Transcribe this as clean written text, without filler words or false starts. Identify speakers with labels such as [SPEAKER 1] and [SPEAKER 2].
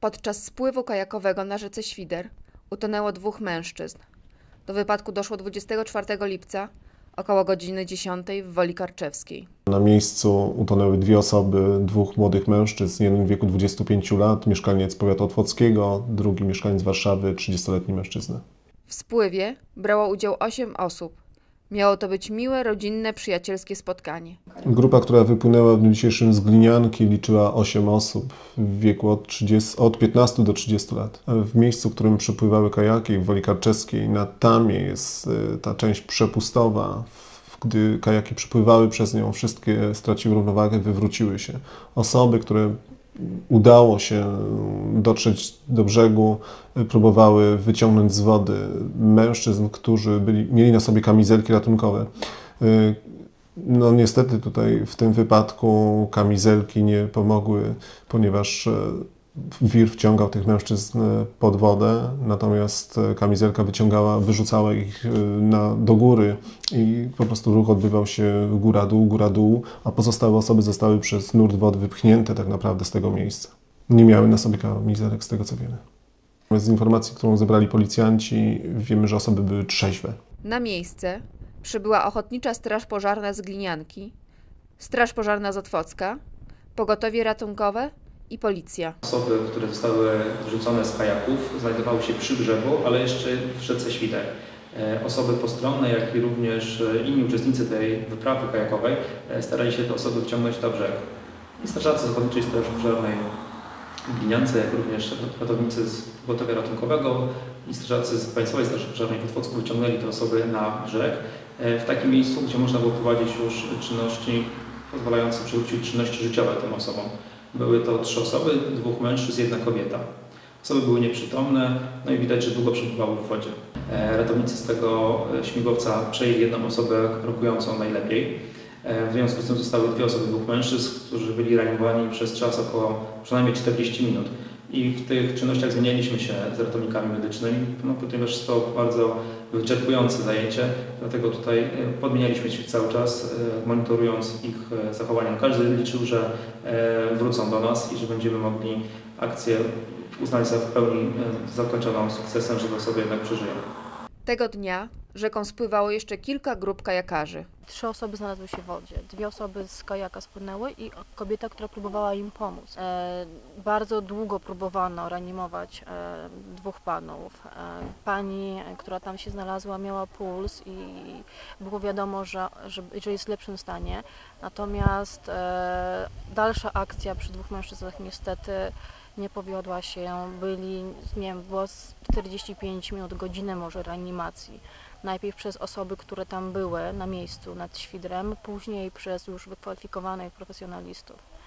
[SPEAKER 1] Podczas spływu kajakowego na rzece Świder utonęło 2 mężczyzn. Do wypadku doszło 24 lipca około godziny 10 w Woli Karczewskiej.
[SPEAKER 2] Na miejscu utonęły 2 osoby, 2 młodych mężczyzn, jeden w wieku 25 lat, mieszkaniec powiatu otwockiego, drugi mieszkaniec Warszawy, 30-letni mężczyzna.
[SPEAKER 1] W spływie brało udział 8 osób. Miało to być miłe, rodzinne, przyjacielskie spotkanie.
[SPEAKER 2] Grupa, która wypłynęła w dniu dzisiejszym z Glinianki, liczyła 8 osób w wieku od 15 do 30 lat. W miejscu, w którym przepływały kajaki, w Woli Karczewskiej, na tamie jest ta część przepustowa. Gdy kajaki przepływały przez nią, wszystkie straciły równowagę, wywróciły się. Osoby, które udało się dotrzeć do brzegu, próbowały wyciągnąć z wody mężczyzn, którzy mieli na sobie kamizelki ratunkowe. No niestety tutaj w tym wypadku kamizelki nie pomogły, ponieważ wir wciągał tych mężczyzn pod wodę, natomiast kamizelka wyrzucała ich do góry i po prostu ruch odbywał się góra-dół, a pozostałe osoby zostały przez nurt wody wypchnięte tak naprawdę z tego miejsca. Nie miały na sobie kamizelek, z tego co wiemy. Z informacji, którą zebrali policjanci, wiemy, że osoby były trzeźwe.
[SPEAKER 1] Na miejsce przybyła Ochotnicza Straż Pożarna z Glinianki, Straż Pożarna z Otwocka, pogotowie ratunkowe i policja.
[SPEAKER 3] Osoby, które zostały zrzucone z kajaków, znajdowały się przy brzegu, ale jeszcze w rzece Świder. Osoby postronne, jak i również inni uczestnicy tej wyprawy kajakowej starali się te osoby wciągnąć na brzeg. I strażacy z Ochotniczej Straży Pożarnej w Gliniance, jak również ratownicy z pogotowia ratunkowego i strażacy z Państwowej Straży Pożarnej w Otwocku wyciągnęli te osoby na brzeg w takim miejscu, gdzie można było prowadzić już czynności pozwalające przywrócić czynności życiowe tym osobom. Były to 3 osoby, 2 mężczyzn, 1 kobieta. Osoby były nieprzytomne, no i widać, że długo przebywały w wodzie. Ratownicy z tego śmigłowca przejęli 1 osobę rokującą najlepiej. W związku z tym zostały 2 osoby, 2 mężczyzn, którzy byli reanimowani przez czas około przynajmniej 40 minut. I w tych czynnościach zmienialiśmy się z ratownikami medycznymi, ponieważ jest to bardzo wyczerpujące zajęcie, dlatego tutaj podmienialiśmy się cały czas, monitorując ich zachowania. Każdy liczył, że wrócą do nas i że będziemy mogli akcję uznać za w pełni zakończoną sukcesem, że te osoby jednak przeżyją.
[SPEAKER 1] Tego dnia rzeką spływało jeszcze kilka grup kajakarzy.
[SPEAKER 4] 3 osoby znalazły się w wodzie, 2 osoby z kajaka spłynęły i kobieta, która próbowała im pomóc. Bardzo długo próbowano reanimować 2 panów. Pani, która tam się znalazła, miała puls i było wiadomo, że jest w lepszym stanie. Natomiast dalsza akcja przy 2 mężczyznach niestety nie powiodła się. Było 45 minut, godzinę może reanimacji. Najpierw przez osoby, które tam były na miejscu nad Świdrem, później przez już wykwalifikowanych profesjonalistów.